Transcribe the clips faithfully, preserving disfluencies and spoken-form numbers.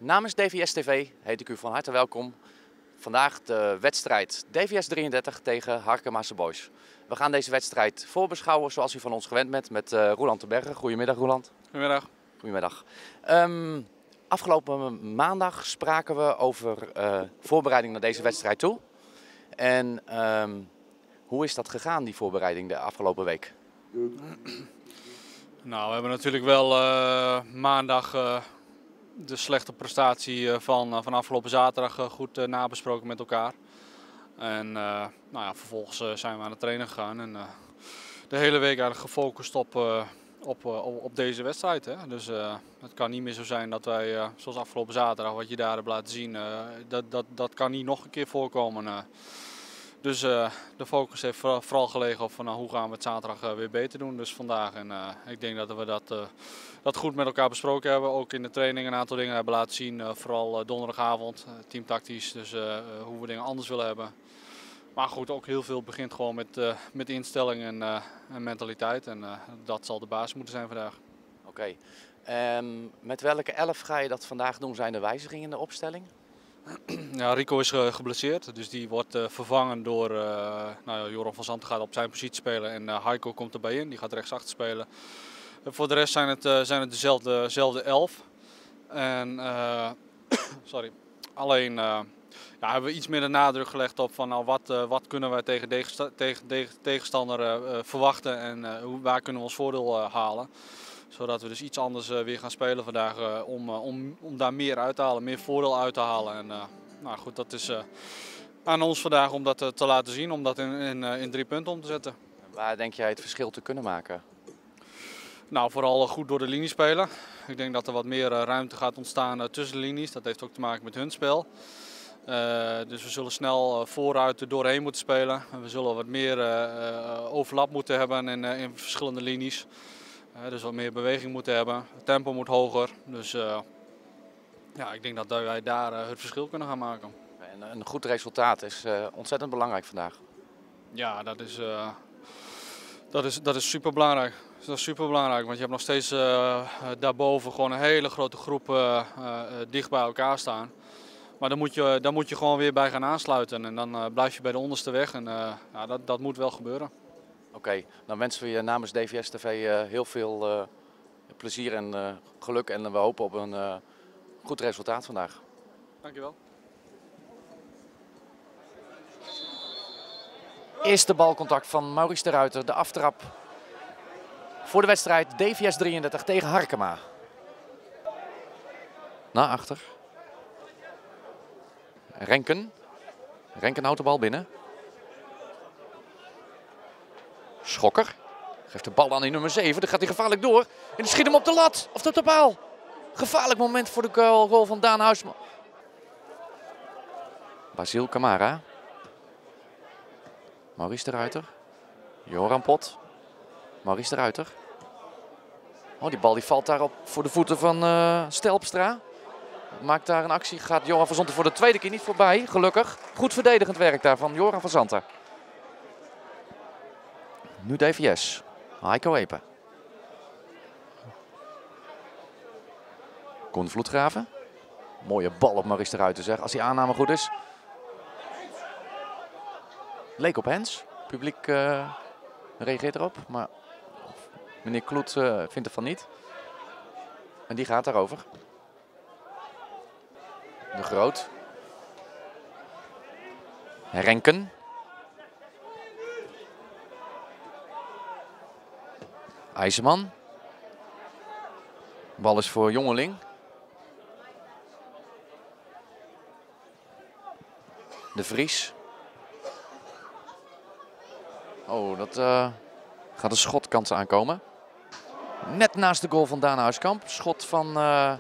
Namens D V S T V heet ik u van harte welkom. Vandaag de wedstrijd D V S drieëndertig tegen Harkemaanse Boys. We gaan deze wedstrijd voorbeschouwen zoals u van ons gewend bent met uh, Roeland de Berge. Goedemiddag Roeland. Goedemiddag. Goedemiddag. Um, afgelopen maandag spraken we over uh, voorbereiding naar deze wedstrijd toe. En um, hoe is dat gegaan, die voorbereiding de afgelopen week? Nou, we hebben natuurlijk wel uh, maandag uh, de slechte prestatie uh, van, uh, van afgelopen zaterdag uh, goed uh, nabesproken met elkaar. En uh, nou ja, vervolgens uh, zijn we aan het trainen gegaan en uh, de hele week eigenlijk gefocust op, uh, op, uh, op deze wedstrijd. Hè. Dus uh, het kan niet meer zo zijn dat wij, uh, zoals afgelopen zaterdag, wat je daar hebt laten zien, uh, dat, dat, dat kan niet nog een keer voorkomen. Uh. Dus uh, de focus heeft vooral gelegen op van, nou, hoe gaan we het zaterdag uh, weer beter doen dus vandaag. En uh, ik denk dat we dat, uh, dat goed met elkaar besproken hebben. Ook in de training een aantal dingen hebben laten zien. Uh, vooral uh, donderdagavond, uh, teamtactisch, dus uh, uh, hoe we dingen anders willen hebben. Maar goed, ook heel veel begint gewoon met, uh, met instelling en, uh, en mentaliteit. En uh, dat zal de basis moeten zijn vandaag. Oké. Okay. Um, met welke elf ga je dat vandaag doen? Zijn er wijzigingen in de opstelling? Ja, Rico is geblesseerd, dus die wordt uh, vervangen door uh, nou ja, Joran van Zanten gaat op zijn positie spelen en uh, Heiko komt erbij in, die gaat rechtsachter spelen. Uh, voor de rest zijn het, uh, zijn het dezelfde, dezelfde elf. En, uh, sorry. Alleen uh, ja, hebben we iets meer de nadruk gelegd op van nou, wat, uh, wat kunnen wij tegen, tegensta tegen, tegen tegenstander uh, verwachten en uh, hoe, waar kunnen we ons voordeel uh, halen. Zodat we dus iets anders uh, weer gaan spelen vandaag uh, om, uh, om, om daar meer uit te halen, meer voordeel uit te halen. En, uh, nou goed, dat is uh, aan ons vandaag om dat uh, te laten zien, om dat in, in, uh, in drie punten om te zetten. Waar denk jij het verschil te kunnen maken? Nou, vooral goed door de linie spelen. Ik denk dat er wat meer uh, ruimte gaat ontstaan uh, tussen de linies. Dat heeft ook te maken met hun spel. Uh, dus we zullen snel uh, vooruit er doorheen moeten spelen. We zullen wat meer uh, uh, overlap moeten hebben in, uh, in verschillende linies. Uh, dus wat meer beweging moeten hebben. Het tempo moet hoger. Dus uh, ja, ik denk dat wij daar uh, het verschil kunnen gaan maken. En een goed resultaat is uh, ontzettend belangrijk vandaag. Ja, dat is, uh, dat is, dat is super belangrijk. Dat is super belangrijk, want je hebt nog steeds uh, daarboven gewoon een hele grote groep uh, uh, dicht bij elkaar staan. Maar dan moet je, dan moet je gewoon weer bij gaan aansluiten en dan uh, blijf je bij de onderste weg en uh, ja, dat, dat moet wel gebeuren. Oké, okay, dan wensen we je namens D V S T V uh, heel veel uh, plezier en uh, geluk en we hopen op een uh, goed resultaat vandaag. Dankjewel. Eerste balcontact van Maurice de Ruiter, de aftrap voor de wedstrijd D V S drieëndertig tegen Harkema. Naar achter. Renken. Renken houdt de bal binnen. Schokker. Geeft de bal aan die nummer zeven. Dan gaat hij gevaarlijk door. En die schiet hem op de lat. Of op de paal. Gevaarlijk moment voor de goal, goal van Daan Huisman. Basil Camara. Maurice de Ruiter. Joran Pot. Maurice de Ruiter. Oh, die bal die valt daar op voor de voeten van uh, Stelpstra. Maakt daar een actie. Gaat Joran van Zanten voor de tweede keer niet voorbij. Gelukkig. Goed verdedigend werk daar van Joran van Zanten. Nu D V S. Heiko Epe. Koen Vloedgraven. Mooie bal op Maurice de Ruiter zeg. Als die aanname goed is. Leek op Hens. Publiek uh, reageert erop. Maar meneer Kloet uh, vindt het van niet. En die gaat daarover. De Groot. Renken. IJzerman. Bal is voor Jongeling. De Vries. Oh, dat uh, gaat een schotkans aankomen. Net naast de goal van Daan Huiskamp. Schot van uh,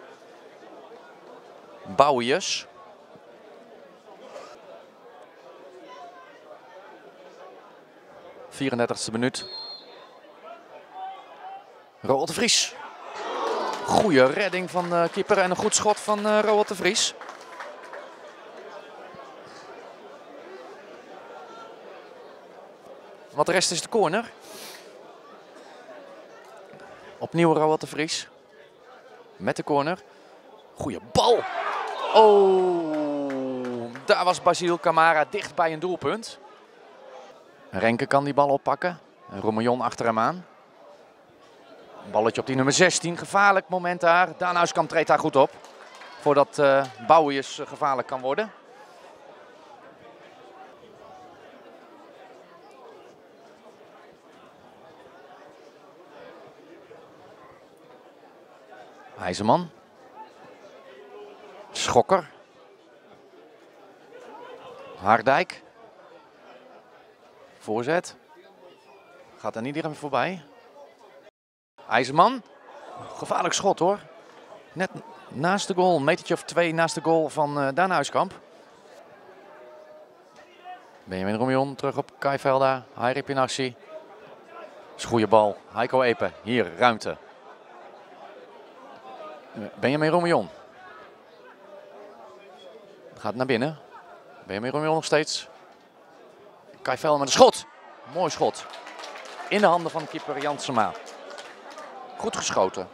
Bouwius. vierendertigste minuut. Roald de Vries. Goeie redding van de keeper en een goed schot van uh, Roald de Vries. Wat de rest is de corner. Opnieuw Roald de Vries. Met de corner. Goeie bal. Oh, daar was Basile Camara dicht bij een doelpunt. Renke kan die bal oppakken. Roemillon achter hem aan. Balletje op die nummer zestien. Gevaarlijk moment daar. Daan Huiskamp treedt daar goed op. Voordat uh, Bouwiers uh, gevaarlijk kan worden. IJzerman. Schokker. Haardijk. Voorzet. Gaat er niet iedereen voorbij. IJzerman. Gevaarlijk schot hoor. Net naast de goal. Een metertje of twee naast de goal van uh, Daan Huiskamp. Benjamin Roemillon terug op Kai Velda. Hairi Pinassi. Dat is een goede bal. Heiko Epe. Hier, ruimte. Benjamin Roemillon. Gaat naar binnen. Benjamin Roemillon nog steeds. Kai Velda met een schot. Mooi schot. In de handen van keeper Jansema. Goed geschoten.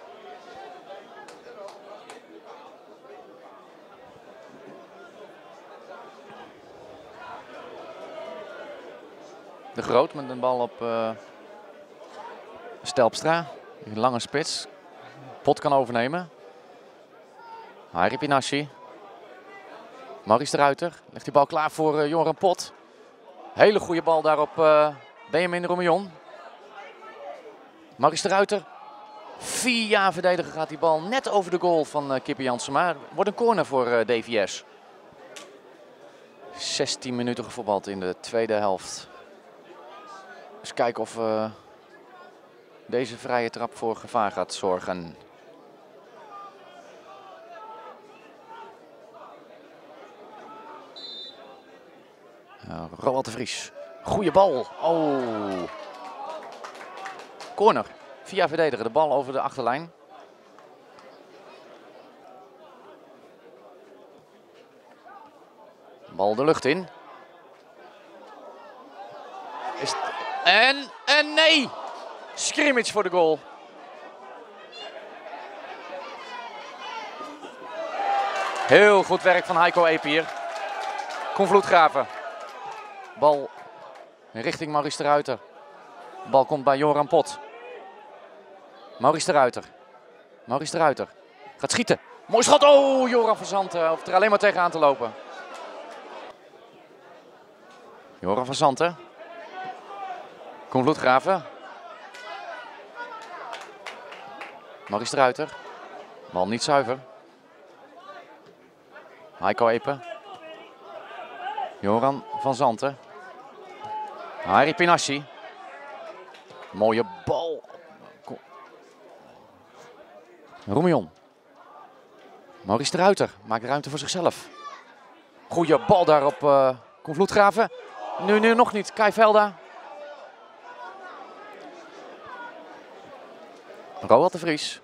De Groot met een bal op uh, Stelpstra. Een lange spits. Pot kan overnemen. Hairi Pinassi. Maurice de Ruiter. Legt die bal klaar voor uh, Joran Pot. Hele goede bal daar op uh, Benjamin Roemillon. Maurice de Ruiter. Via verdediger gaat die bal net over de goal van uh, Kipper Jansema. Wordt een corner voor uh, D V S. zestien minuten gevoetbald in de tweede helft. Eens kijken of uh, deze vrije trap voor gevaar gaat zorgen. Uh, Roald de Vries. Goeie bal. Oh. Corner. Via verdediger. De bal over de achterlijn. Bal de lucht in. Is het... En, en nee! Scrimmage voor de goal. Heel goed werk van Heiko Epe hier. Koen Vloedgraven. Bal richting Maurice de Ruiter. De bal komt bij Joran Pot. Maurice de Ruiter. Maurice de Ruiter. Gaat schieten. Mooi schot. Oh, Joran van Zanten. Hoeft er alleen maar tegenaan te lopen. Joran van Zanten. Koen Vloedgraven. Maurice de Ruiter. Bal niet zuiver. Heiko Epe. Joran van Zanten. Hairi Pinassi. Mooie bal. Roemillon. Maurice de Ruiter maakt ruimte voor zichzelf. Goeie bal daar op uh, Koen Vloedgraven. Nu, nu nog niet. Kai Velda. Roald de Vries.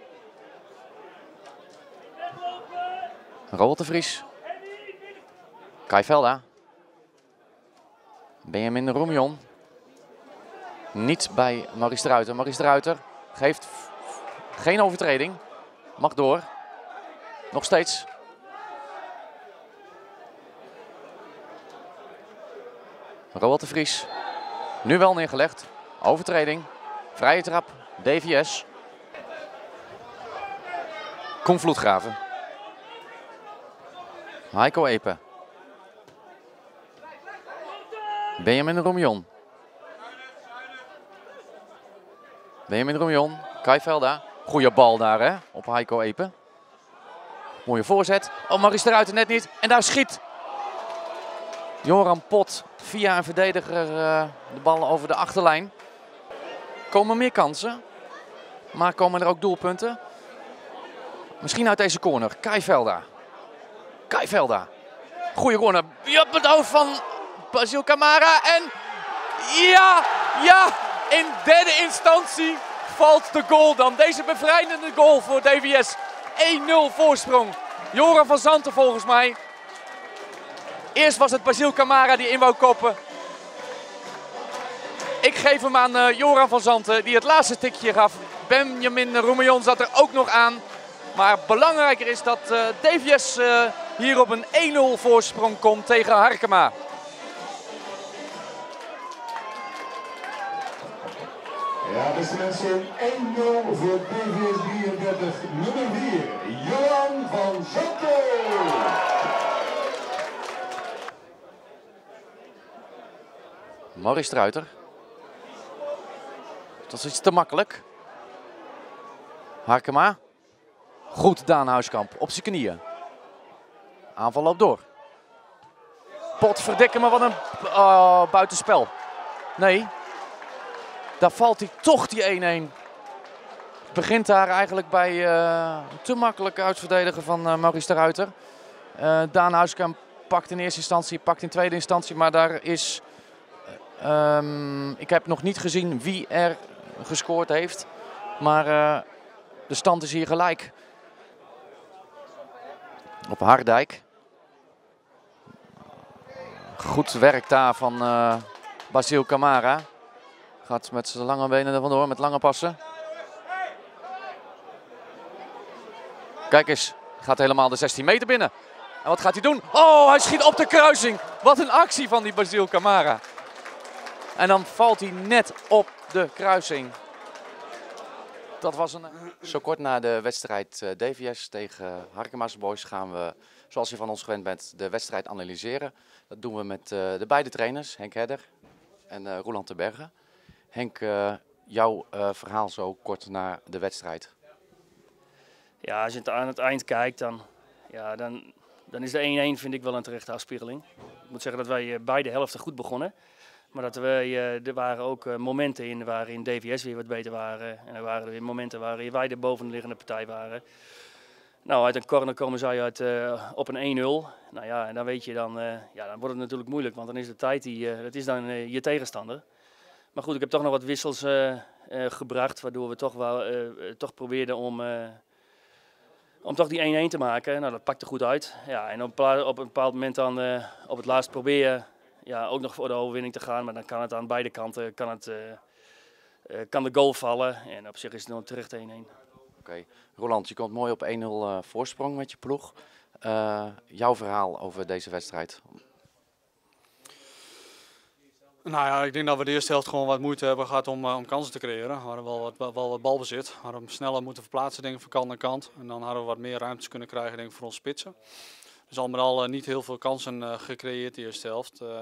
Roald de Vries. Kai Velda. Benjamin Roemillon. Niet bij Maurice de Ruiter. Maurice de Ruiter geeft geen overtreding. Mag door. Nog steeds. Roald de Vries. Nu wel neergelegd. Overtreding. Vrije trap. D V S. Koen Vloedgraven. Heiko Epe. Benjamin Roemillon. Benjamin Roemillon. Kai Velda. Goeie bal daar hè, op Heiko Epe. Mooie voorzet. Oh, Maurice de Ruiter net niet. En daar schiet Joran Pot via een verdediger uh, de bal over de achterlijn. Komen meer kansen. Maar komen er ook doelpunten. Misschien uit deze corner. Kai Velda. Kai Velda. Goeie corner. Op het hoofd van Basile Camara. En ja, ja, in derde instantie valt de goal dan. Deze bevrijdende goal voor D V S. één nul voorsprong. Joran van Zanten volgens mij. Eerst was het Basile Camara die in wou koppen. Ik geef hem aan uh, Joran van Zanten die het laatste tikje gaf. Benjamin Roemillon zat er ook nog aan. Maar belangrijker is dat uh, D V S uh, hier op een één nul voorsprong komt tegen Harkema. Ja, beste mensen, één nul voor D V S drieëndertig, nummer vier, Johan van Zanten. Maurice de Ruiter. Dat is iets te makkelijk. Harkema. Goed, Daan Huiskamp op zijn knieën. Aanval loopt door. Potverdikke me, wat een uh, buitenspel. Nee. Daar valt hij toch die één één. Het begint daar eigenlijk bij uh, een te makkelijk uitverdedigen van uh, Maurice de Ruiter. Uh, Daan Huiskamp pakt in eerste instantie, pakt in tweede instantie, maar daar is... Uh, um, ik heb nog niet gezien wie er gescoord heeft. Maar uh, de stand is hier gelijk. Op Hardijk. Goed werk daar van uh, Basil Camara. Gaat met zijn lange benen er vandoor, met lange passen. Kijk eens, gaat helemaal de zestien meter binnen. En wat gaat hij doen? Oh, hij schiet op de kruising. Wat een actie van die Basil Camara. En dan valt hij net op de kruising. Dat was een... Zo kort na de wedstrijd uh, D V S tegen Harkema's Boys gaan we, zoals je van ons gewend bent, de wedstrijd analyseren. Dat doen we met uh, de beide trainers, Henk Hedder en uh, Roland de Berge. Henk, uh, jouw uh, verhaal zo kort na de wedstrijd. Ja, als je het aan het eind kijkt, dan, ja, dan, dan is de één één vind ik wel een terechte afspiegeling. Ik moet zeggen dat wij uh, beide helften goed begonnen. Maar dat wij, uh, er waren ook uh, momenten in waarin D V S weer wat beter waren. En er waren weer momenten waarin wij de bovenliggende partij waren. Nou, uit een corner komen zij uit, uh, op een één nul. Nou ja, en dan weet je, dan, uh, ja, dan wordt het natuurlijk moeilijk. Want dan is de tijd, die, uh, dat is dan uh, je tegenstander. Maar goed, ik heb toch nog wat wissels uh, uh, gebracht. Waardoor we toch, wel, uh, toch probeerden om, uh, om toch die één één te maken. Nou, dat pakte goed uit. Ja, en op, op een bepaald moment dan uh, op het laatst proberen... Ja, ook nog voor de overwinning te gaan, maar dan kan het aan beide kanten kan het, uh, uh, kan de goal vallen. En op zich is het dan terecht één één. Oké, okay. Roland, je komt mooi op één nul uh, voorsprong met je ploeg. Uh, jouw verhaal over deze wedstrijd? Nou ja, ik denk dat we de eerste helft gewoon wat moeite hebben gehad om, uh, om kansen te creëren. We hadden wel wat, wel wat balbezit. We hadden hem sneller moeten verplaatsen denk ik, van kant naar kant. En dan hadden we wat meer ruimtes kunnen krijgen denk ik, voor ons spitsen. Dus al met al uh, niet heel veel kansen uh, gecreëerd de eerste helft. Uh,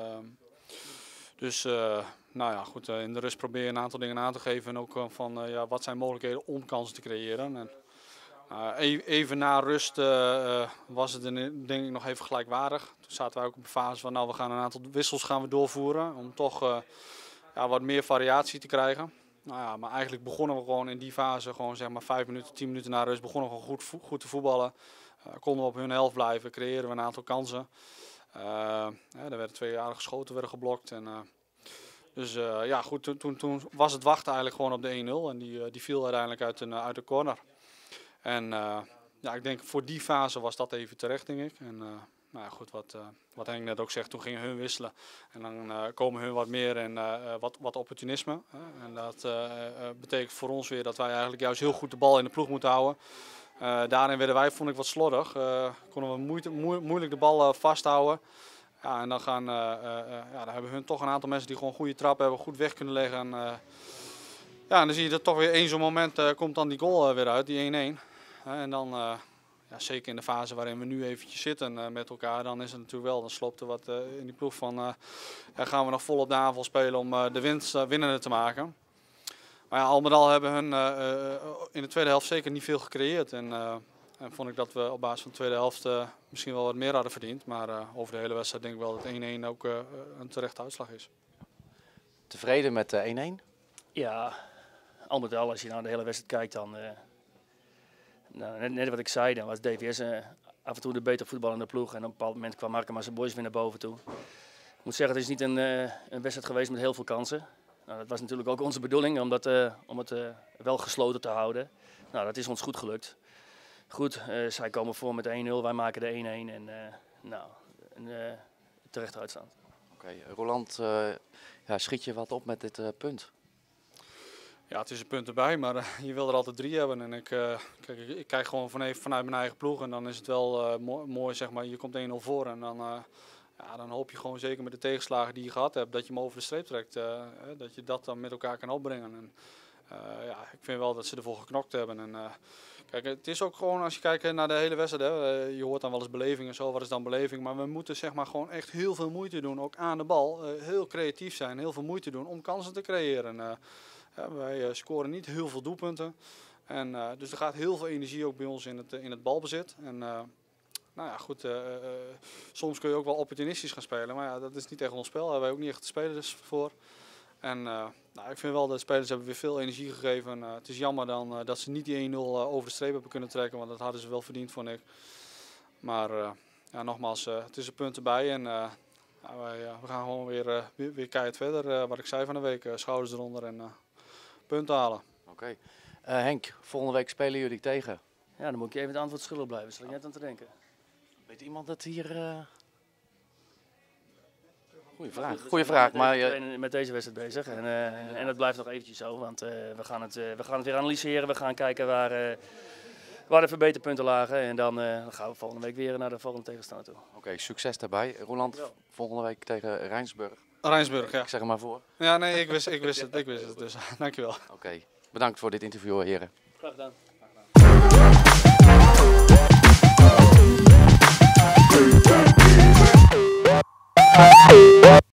dus uh, nou ja, goed, uh, in de rust probeer je een aantal dingen aan te geven. En ook uh, van uh, ja, wat zijn mogelijkheden om kansen te creëren. En, uh, even na rust uh, uh, was het denk ik nog even gelijkwaardig. Toen zaten wij ook op een fase van nou we gaan een aantal wissels gaan we doorvoeren. Om toch uh, ja, wat meer variatie te krijgen. Nou ja, maar eigenlijk begonnen we gewoon in die fase, gewoon zeg maar vijf minuten, tien minuten na rust, begonnen we gewoon goed, goed te voetballen. Uh, konden we op hun helft blijven, creëren we een aantal kansen. Uh, ja, er werden twee aardige schoten werden geblokt. En, uh, dus uh, ja, goed, toen, toen, toen was het wachten eigenlijk gewoon op de één nul. En die, uh, die viel uiteindelijk uit, een, uit de corner. En uh, ja, ik denk voor die fase was dat even terecht, denk ik. En, uh, nou ja, goed, wat, uh, wat Henk net ook zegt, toen gingen hun wisselen. En dan uh, komen hun wat meer en uh, wat, wat opportunisme. Uh, en dat uh, uh, betekent voor ons weer dat wij eigenlijk juist heel goed de bal in de ploeg moeten houden. Uh, daarin werden wij, vond ik, wat slordig. Uh, konden we moeite, moe, moeilijk de bal uh, vasthouden. Ja, en dan, gaan, uh, uh, ja, dan hebben hun toch een aantal mensen die gewoon goede trappen hebben, goed weg kunnen leggen. En, uh, ja, en dan zie je dat toch weer één zo'n moment uh, komt dan die goal uh, weer uit, die één één. Uh, en dan, uh, ja, zeker in de fase waarin we nu eventjes zitten uh, met elkaar, dan is het natuurlijk wel, dan sloopt er wat uh, in die ploeg van, uh, ja, gaan we nog vol op de aanval spelen om uh, de winst uh, winnende te maken. Maar ja, al met al hebben hun uh, uh, in de tweede helft zeker niet veel gecreëerd. En, uh, en vond ik dat we op basis van de tweede helft uh, misschien wel wat meer hadden verdiend. Maar uh, over de hele wedstrijd denk ik wel dat één één ook uh, een terechte uitslag is. Tevreden met één één? Ja, al met al als je naar de hele wedstrijd kijkt dan... Uh, nou, net, net wat ik zei, dan was D V S uh, af en toe de beter voetballende ploeg. En op een bepaald moment kwam Harkema's Boys weer naar boven toe. Ik moet zeggen, het is niet een, uh, een wedstrijd geweest met heel veel kansen. Nou, dat was natuurlijk ook onze bedoeling om, dat, uh, om het uh, wel gesloten te houden. Nou, dat is ons goed gelukt. Goed, uh, zij komen voor met één nul, wij maken de één één en uh, nou, een uh, terechte uitstand. Oké, okay, Roland, uh, ja, schiet je wat op met dit uh, punt? Ja, het is een punt erbij, maar uh, je wil er altijd drie hebben. En ik, uh, kijk, ik, ik kijk gewoon van even vanuit mijn eigen ploeg en dan is het wel uh, mooi, mooi, zeg maar, je komt één nul voor en dan, uh, ja, dan hoop je gewoon zeker met de tegenslagen die je gehad hebt, dat je hem over de streep trekt. Uh, dat je dat dan met elkaar kan opbrengen. En, uh, ja, ik vind wel dat ze ervoor geknokt hebben. En, uh, kijk, het is ook gewoon, als je kijkt naar de hele wedstrijd, hè, uh, je hoort dan wel eens beleving en zo, wat is dan beleving? Maar we moeten zeg maar gewoon echt heel veel moeite doen, ook aan de bal. Uh, heel creatief zijn, heel veel moeite doen om kansen te creëren. Uh, Ja, wij uh, scoren niet heel veel doelpunten. En, uh, dus er gaat heel veel energie ook bij ons in het, uh, in het balbezit. En, uh, nou ja, goed, uh, uh, soms kun je ook wel opportunistisch gaan spelen. Maar ja, dat is niet echt ons spel. Daar hebben wij ook niet echt de spelers voor. En uh, nou, ik vind wel dat de spelers hebben weer veel energie gegeven. Uh, het is jammer dan uh, dat ze niet die één nul uh, over de streep hebben kunnen trekken. Want dat hadden ze wel verdiend, vond ik. Maar uh, ja, nogmaals, uh, het is een punt erbij. En uh, nou, wij, uh, we gaan gewoon weer, uh, weer, weer keihard verder. Uh, wat ik zei van de week, uh, schouders eronder en... Uh, punten halen. Oké. Okay. Uh, Henk, volgende week spelen jullie tegen? Ja, dan moet ik je even het antwoord schuldig blijven. Zal ik net aan te denken. Weet iemand dat hier... Uh... Goeie vraag. Goeie vraag, maar... We zijn met deze wedstrijd bezig en, uh, en dat blijft nog eventjes zo, want uh, we, gaan het, uh, we gaan het weer analyseren. We gaan kijken waar, uh, waar de verbeterpunten lagen en dan, uh, dan gaan we volgende week weer naar de volgende tegenstander toe. Oké, okay, succes daarbij. Roland, ja. Volgende week tegen Rijnsburg. Rijnsburg, ja. Ik zeg er maar voor. Ja, nee, ik wist, ik wist het, ik wist het, dus dankjewel. Oké, okay. Bedankt voor dit interview, heren. Graag gedaan. Graag gedaan.